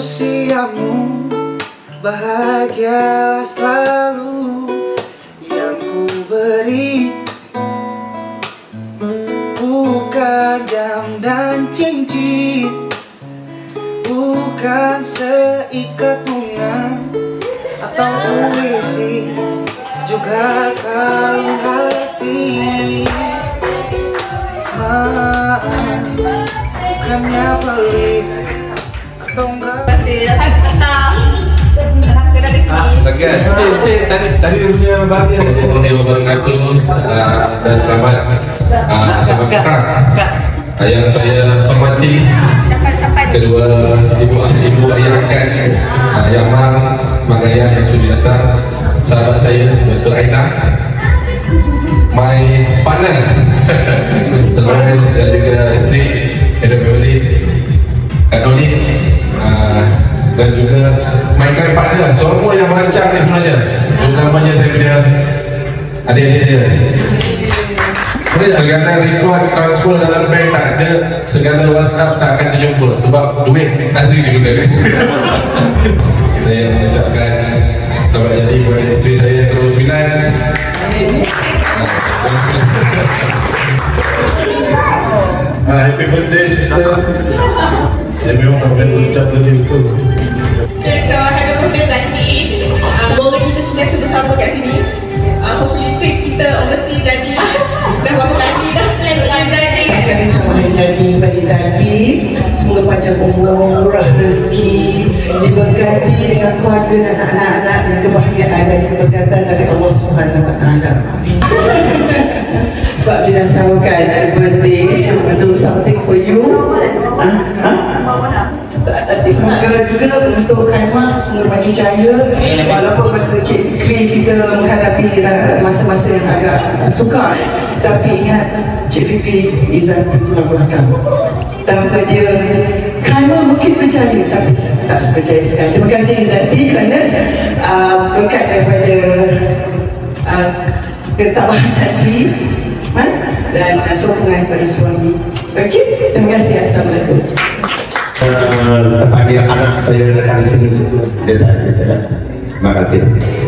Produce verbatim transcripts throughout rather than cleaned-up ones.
usiamu, bahagialah selalu yang ku beri. Bukan jam dan cincin, bukan seikat bunga atau puisi, juga kalung hati. Maaf, bukannya pelit atau enggak. Lagi kan? Tadi tadi dia punya bahagia. Alhamdulillah wabarakatuh dan selamat selamat petang. Yang saya hormati kedua ibu ibu ayah angkat yang mang mak ayah yang sudah datang, sahabat saya Doktor Aina, my partner, Terus dan juga isteri Edo Family, Kak Doni, dan juga my crime partner, semua yang merancang ni sebenarnya, terutamanya saya punya adik-adik saya. Segala record transfer dalam bank tak ada, segala WhatsApp tak akan terjumpa sebab duit Azri digunakan. Saya mengucapkan selamat jadi kepada isteri saya Terus Finan. Happy birthday sister. Saya memang tak boleh ucap lebih betul. Okay, so happy birthday Zaki. Semoga kita sentiasa bersama kat sini. Uh, hopefully trip kita overseas jadi dah berapa kali dah plan jadi. Sekali selamat jadi kepada Zaki. Semoga panjang umur, murah rezeki, diberkati dengan keluarga dan anak-anak dan kebahagiaan dan keberkatan dari Allah Subhanahu Wa Taala. Sebab dia dah tahu kan ada birthday, so we'll do something for you. Ah, ah. Semoga juga untuk Kaimak, semoga maju jaya. Walaupun betul Cik Fikri kita menghadapi masa-masa yang agak sukar, tapi ingat Cik Fikri Izzat tulang belakang. Tanpa dia Kaimak mungkin berjaya, tapi tak sepercaya sekali. Terima kasih Izzati kerana uh, berkat daripada uh, ketabahan hati ha? dan uh, sokongan kepada suami. Okey, terima kasih. Assalamualaikum. Terpanggil anak saya datang di sini. Terima kasih.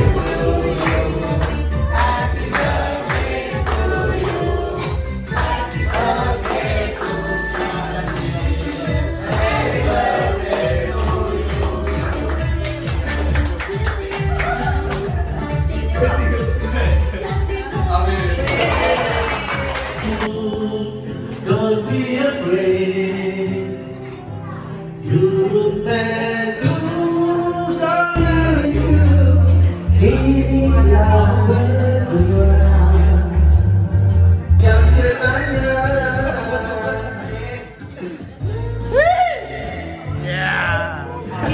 Don't be afraid. You meant to go you. Hiduplah berdua. Yang ketanya. Yeah.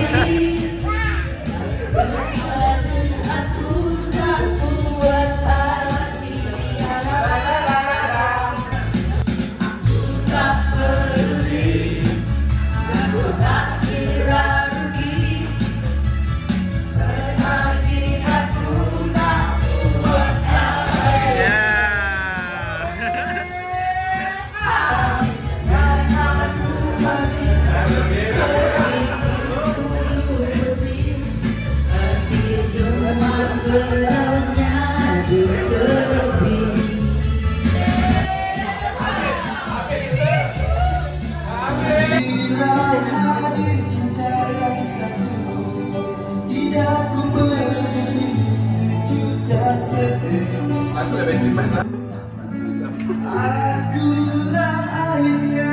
Akulah airnya.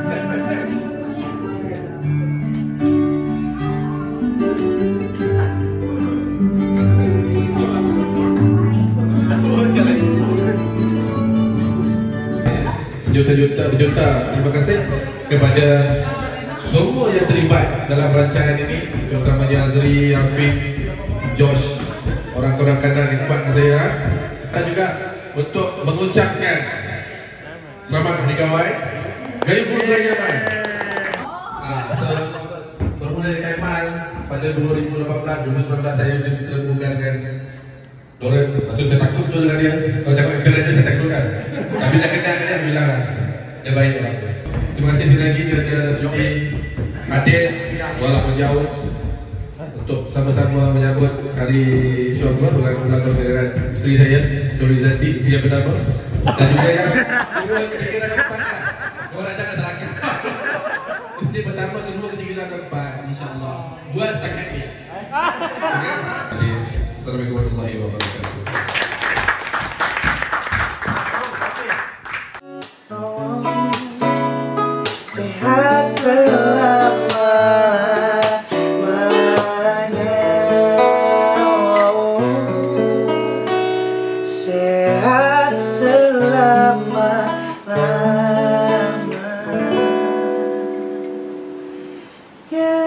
Sejuta-juta berjuta terima kasih kepada semua yang terlibat dalam rancangan ini, terutamanya Azri, Afiq, Josh, orang-orang kanan yang kuat dengan saya. Dan juga untuk mengucapkan selamat Hari Kawan. Gaya burung lagi Kawan. Ah, so, bermula Kaimal pada dua ribu lapan belas, dua ribu sembilan belas saya dilembukan dengan Doren. Maksud saya takut tu dengan dia. Kalau cakap imperial dia saya takut kan. Tapi dah kenal dengan dia, alhamdulillah lah. Dia baik orang tu. Terima kasih sekali lagi kerana sudi hadir walaupun jauh untuk sama-sama menyambut hari suami ulang ulang tahun kelahiran isteri saya, Nurulizati, isteri yang pertama. Dan juga yang kedua, ketiga dan keempat. Orang jangan terakhir. Isteri pertama, kedua, ketiga dan keempat. InsyaAllah. Buat setakat ni. Okay. Assalamualaikum warahmatullahi wabarakatuh. Sehat selamanya, sehat selama-lamanya.